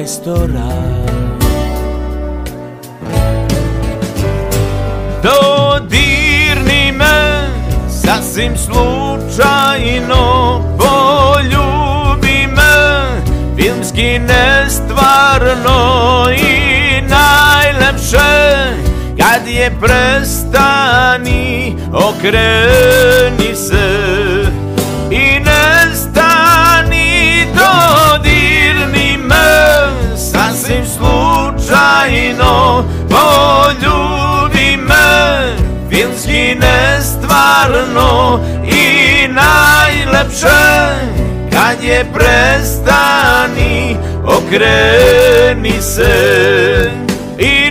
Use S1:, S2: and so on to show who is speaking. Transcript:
S1: restoran. Dodirni me sasvim slučajno, poljubi me filmski nestvarno i najlepše kad je prestani, okreni se i nestani. Dodirni me sasvim slučajno, poljubi me filmski nestvarno i najlepše kad je prestani, okreni se i